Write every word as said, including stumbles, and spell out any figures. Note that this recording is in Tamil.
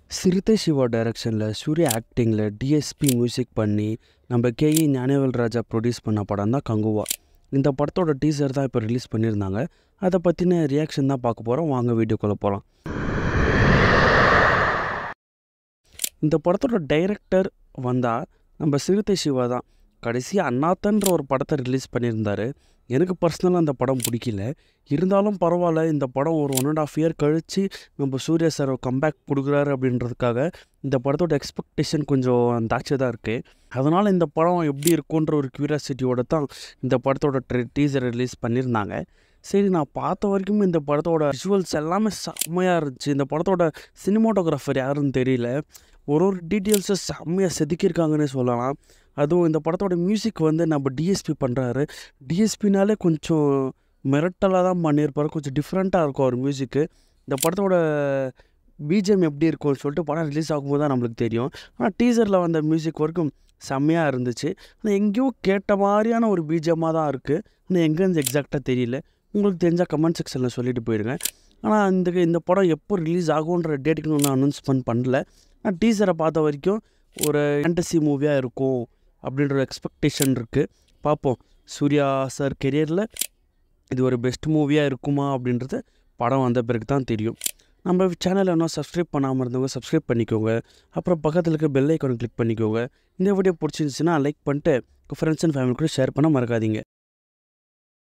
சிறுத்தை சிவா டைரக்ஷனில் சூர்யா ஆக்டிங்கில் டிஎஸ்பி மியூசிக் பண்ணி நம்ம கேஇ ஞானவேல் ராஜா ப்ரொடியூஸ் பண்ண படம் தான் கங்குவா. இந்த படத்தோட டீசர் தான் இப்போ ரிலீஸ் பண்ணியிருந்தாங்க. அதை பற்றின ரியாக்ஷன் தான் பார்க்க போகிறோம். வாங்க வீடியோக்குள்ளே போகலாம். இந்த படத்தோட டைரக்டர் வந்தால் நம்ம சிறுத்தை சிவா தான். கடைசியாக அண்ணாத்தன்ற ஒரு படத்தை ரிலீஸ் பண்ணியிருந்தார். எனக்கு பர்சனலாக அந்த படம் பிடிக்கல. இருந்தாலும் பரவாயில்ல, இந்த படம் ஒரு ஒன் அண்ட் ஆஃப் இயர் கழித்து நம்ம சூர்யா சார் கம்பேக் கொடுக்குறாரு அப்படின்றதுக்காக இந்த படத்தோட எக்ஸ்பெக்டேஷன் கொஞ்சம் தாட்சி தான் இருக்குது. அதனால் இந்த படம் எப்படி இருக்குன்ற ஒரு க்யூரியாசிட்டியோட தான் இந்த படத்தோட ட்ரெ டீசர் ரிலீஸ் பண்ணியிருந்தாங்க. சரி, நான் பார்த்த வரைக்கும் இந்த படத்தோட விஷுவல்ஸ் எல்லாமே செம்மையாக இருந்துச்சு. இந்த படத்தோட சினிமாட்டோகிராஃபர் யாருன்னு தெரியல, ஒரு ஒரு டீட்டெயில்ஸை செம்மையாக செதுக்கியிருக்காங்கன்னே சொல்லலாம். அதுவும் இந்த படத்தோட மியூசிக் வந்து நம்ம டிஎஸ்பி பண்ணுறாரு. டிஎஸ்பினாலே கொஞ்சம் மிரட்டலாக தான் பண்ணியிருப்பார். கொஞ்சம் டிஃப்ரெண்ட்டாக இருக்கும் அவர் மியூசிக்கு. இந்த படத்தோட பிஜிஎம் எப்படி இருக்கும்னு சொல்லிட்டு படம் ரிலீஸ் ஆகும்போது தான் நம்மளுக்கு தெரியும். ஆனால் டீசரில் வந்த மியூசிக் வரைக்கும் செம்மையாக இருந்துச்சு. ஆனால் எங்கேயோ கேட்ட மாதிரியான ஒரு பிஜிஎம்மாக தான் இருக்குது. ஆனால் எங்கேருந்து எக்ஸாக்டாக தெரியல. உங்களுக்கு தெரிஞ்சால் கமெண்ட் செக்ஷனில் சொல்லிட்டு போயிடுங்க. ஆனால் இந்த இந்த படம் எப்போ ரிலீஸ் ஆகுன்ற டேட்டுக்கு நான் அனௌன்ஸ்மெண்ட் பண்ணல. ஆனால் டீசரை பார்த்த வரைக்கும் ஒரு ஃபேண்டசி மூவியாக இருக்கும் அப்படின்ற ஒரு எக்ஸ்பெக்டேஷன் இருக்குது. பார்ப்போம், சூர்யா சார் கெரியரில் இது ஒரு பெஸ்ட் மூவியாக இருக்குமா அப்படின்றது படம் வந்த பிறகு தான் தெரியும். நம்ம சேனலை இன்னும் சப்ஸ்கிரைப் பண்ணாமல் இருந்தவங்க சப்ஸ்கிரைப் பண்ணிக்கோங்க. அப்புறம் பக்கத்தில் இருக்க பெல் ஐக்கானை கிளிக் பண்ணிக்கோங்க. இந்த வீடியோ பிடிச்சிருந்துச்சுன்னா லைக் பண்ணிட்டு உங்கள் ஃப்ரெண்ட்ஸ் அண்ட் ஃபேமிலி கூட ஷேர் பண்ண மறக்காதீங்க.